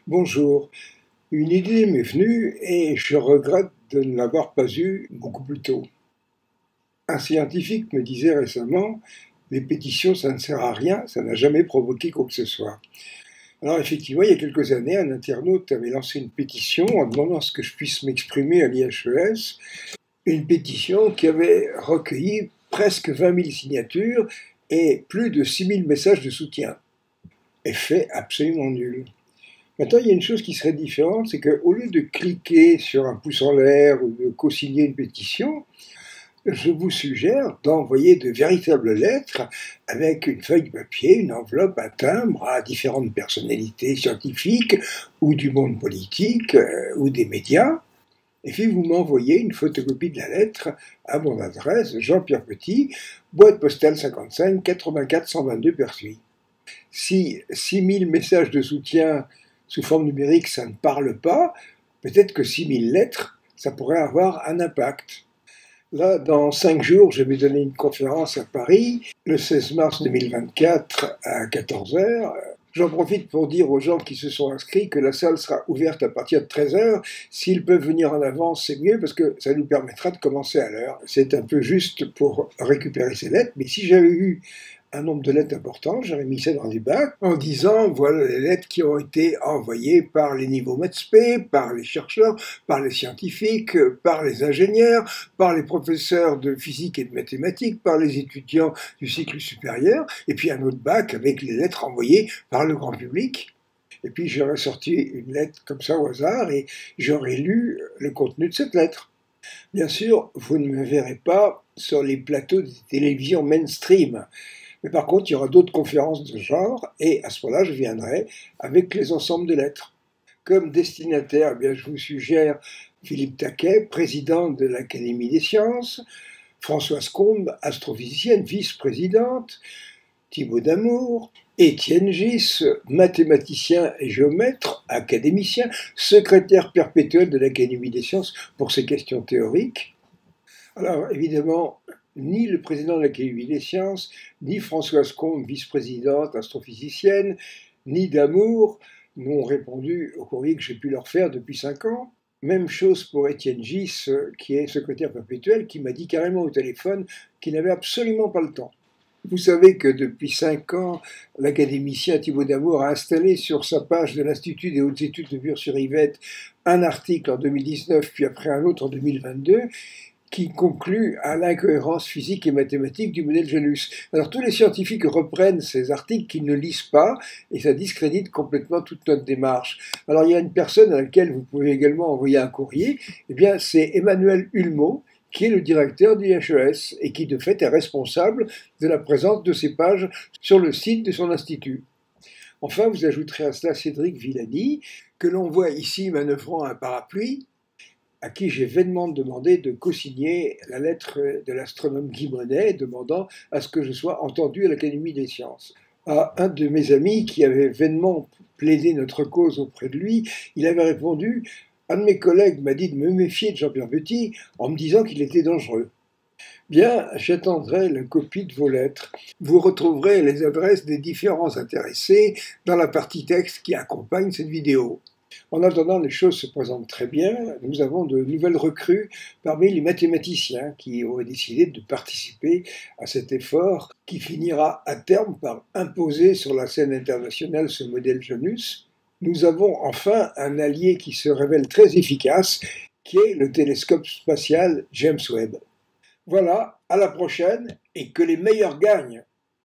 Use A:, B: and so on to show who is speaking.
A: Bonjour, une idée m'est venue et je regrette de ne l'avoir pas eue beaucoup plus tôt. Un scientifique me disait récemment, les pétitions ça ne sert à rien, ça n'a jamais provoqué quoi que ce soit. Alors effectivement, il y a quelques années, un internaute avait lancé une pétition en demandant à ce que je puisse m'exprimer à l'IHES, une pétition qui avait recueilli presque 20 000 signatures et plus de 6 000 messages de soutien. Effet absolument nul. Maintenant, il y a une chose qui serait différente, c'est qu'au lieu de cliquer sur un pouce en l'air ou de co-signer une pétition, je vous suggère d'envoyer de véritables lettres avec une feuille de papier, une enveloppe, un timbre à différentes personnalités scientifiques ou du monde politique ou des médias. Et puis vous m'envoyez une photocopie de la lettre à mon adresse, Jean-Pierre Petit, boîte postale 55 84 122 Pertuis. Si 6000 messages de soutien sous forme numérique, ça ne parle pas, peut-être que 6000 lettres, ça pourrait avoir un impact. Là, dans 5 jours, je vais donner une conférence à Paris, le 16 mars 2024 à 14 heures. J'en profite pour dire aux gens qui se sont inscrits que la salle sera ouverte à partir de 13 heures. S'ils peuvent venir en avance, c'est mieux parce que ça nous permettra de commencer à l'heure. C'est un peu juste pour récupérer ces lettres, mais si j'avais eu un nombre de lettres important, j'aurais mis ça dans des bacs en disant voilà les lettres qui ont été envoyées par les niveaux maths-spé, par les chercheurs, par les scientifiques, par les ingénieurs, par les professeurs de physique et de mathématiques, par les étudiants du cycle supérieur, et puis un autre bac avec les lettres envoyées par le grand public. Et puis j'aurais sorti une lettre comme ça au hasard et j'aurais lu le contenu de cette lettre. Bien sûr, vous ne me verrez pas sur les plateaux de télévision mainstream. Mais par contre, il y aura d'autres conférences de ce genre, et à ce moment-là, je viendrai avec les ensembles de lettres. Comme destinataire, eh bien, je vous suggère Philippe Taquet, président de l'Académie des sciences, Françoise Combe, astrophysicienne, vice-présidente, Thibaut Damour, Étienne Gis, mathématicien et géomètre, académicien, secrétaire perpétuel de l'Académie des sciences pour ses questions théoriques. Alors évidemment, ni le président de l'Académie des sciences, ni Françoise Combe, vice-présidente astrophysicienne, ni Damour n'ont répondu au courrier que j'ai pu leur faire depuis 5 ans. Même chose pour Étienne Gis, qui est secrétaire perpétuel, qui m'a dit carrément au téléphone qu'il n'avait absolument pas le temps. Vous savez que depuis 5 ans, l'académicien Thibaut Damour a installé sur sa page de l'Institut des hautes études de Bure-sur-Yvette un article en 2019, puis après un autre en 2022, qui conclut à l'incohérence physique et mathématique du modèle Janus. Alors tous les scientifiques reprennent ces articles qu'ils ne lisent pas, et ça discrédite complètement toute notre démarche. Alors il y a une personne à laquelle vous pouvez également envoyer un courrier, eh bien c'est Emmanuel Hulmeau, qui est le directeur du IHES, et qui de fait est responsable de la présence de ces pages sur le site de son institut. Enfin, vous ajouterez à cela Cédric Villani, que l'on voit ici manœuvrant un parapluie, à qui j'ai vainement demandé de co-signer la lettre de l'astronome Guy Monnet demandant à ce que je sois entendu à l'Académie des sciences. À un de mes amis qui avait vainement plaidé notre cause auprès de lui, il avait répondu « Un de mes collègues m'a dit de me méfier de Jean-Pierre Petit en me disant qu'il était dangereux. » Bien, j'attendrai la copie de vos lettres. Vous retrouverez les adresses des différents intéressés dans la partie texte qui accompagne cette vidéo. En attendant, les choses se présentent très bien. Nous avons de nouvelles recrues parmi les mathématiciens qui ont décidé de participer à cet effort qui finira à terme par imposer sur la scène internationale ce modèle Janus. Nous avons enfin un allié qui se révèle très efficace, qui est le télescope spatial James Webb. Voilà, à la prochaine et que les meilleurs gagnent!